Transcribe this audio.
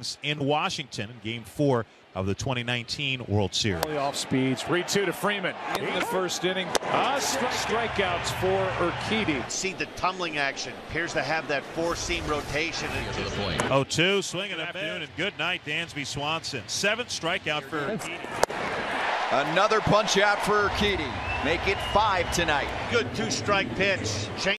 innings in Washington in Game 4 of the 2019 World Series. Off speeds. 3-2 to Freeman in the first inning. Strikeouts for Urquidy. See the tumbling action. Appears to have that four-seam rotation. To the point. 0-2, swing and a afternoon, and good night, Dansby Swanson. 7th strikeout for Urquidy. Another punch out for Urquidy. Make it 5 tonight. Good two-strike pitch.